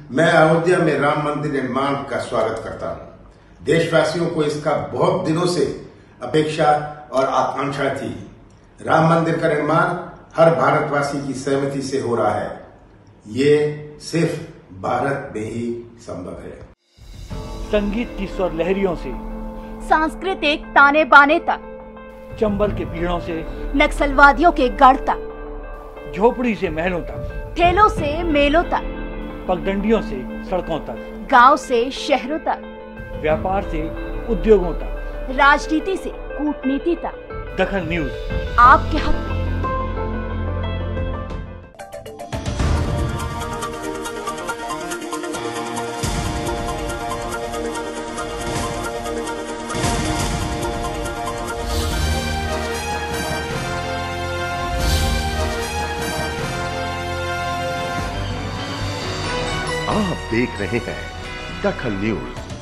मैं अयोध्या में राम मंदिर निर्माण का स्वागत करता हूं। देशवासियों को इसका बहुत दिनों से अपेक्षा और आकांक्षा थी। राम मंदिर का निर्माण हर भारतवासी की सहमति से हो रहा है। ये सिर्फ भारत में ही संभव है। संगीत की स्वर लहरियों से सांस्कृतिक ताने बाने तक, चंबल के पीड़ों से नक्सलवादियों के गढ़ तक, झोपड़ी से महलों तक, ठेलों से मेलों तक, पगडंडियों से सड़कों तक, गांव से शहरों तक, व्यापार से उद्योगों तक, राजनीति से कूटनीति तक, दखल न्यूज आपके हक में। आप देख रहे हैं दखल न्यूज।